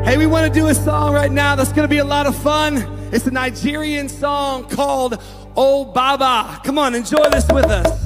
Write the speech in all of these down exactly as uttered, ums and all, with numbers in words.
Hey, we want to do a song right now that's going to be a lot of fun. It's a Nigerian song called Oh Baba. Come on, enjoy this with us.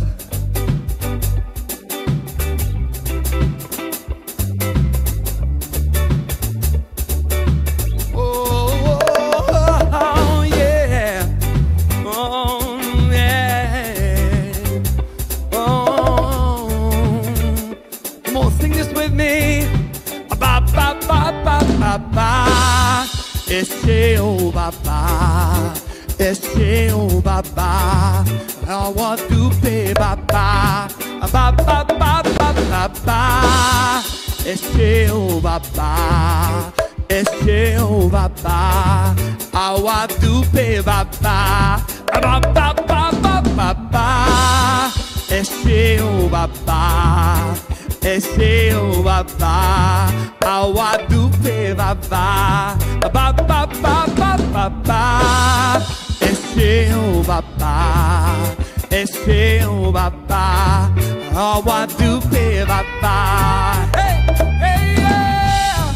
Eshe o baba, eshe o baba, awa dupe baba, baba baba baba, eshe o baba, eshe o baba, awa dupe baba, baba baba baba, eshe o baba, eshe o baba, awa dupe baba. Ba ba ba ba ba ba, eshe o baba, eshe o baba, awa dupe baba. Hey, hey, yeah.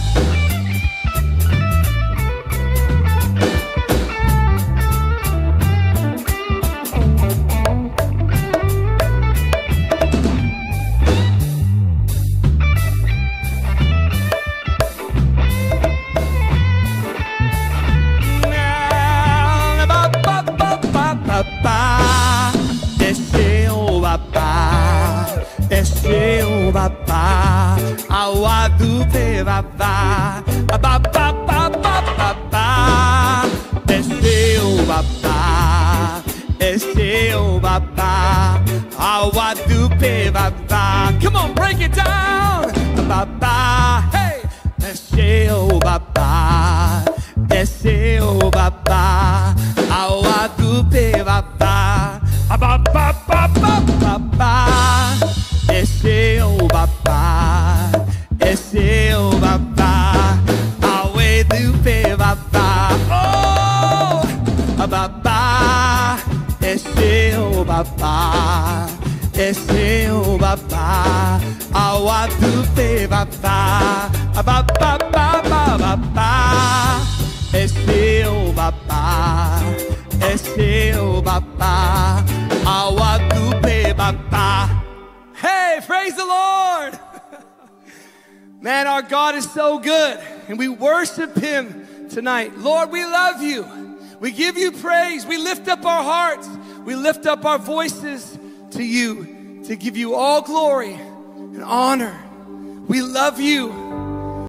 Baba, eshe o baba, eshe o baba, awa dupe baba, baba baba baba, eshe o baba, eshe o baba, awa dupe baba. Come on, break it down, baba, hey, eshe o baba, eshe o baba, awa dupe baba, baba baba baba, eshe o baba, eshe o baba, awe dupe baba. Oh, baba, eshe o baba, eshe o baba, awa dupe baba, baba baba baba, eshe o baba, eshe o baba, awa dupe baba. Hey, praise the Lord. Man, our God is so good, and we worship him tonight. Lord, we love you. We give you praise. We lift up our hearts. We lift up our voices to you to give you all glory and honor. We love you.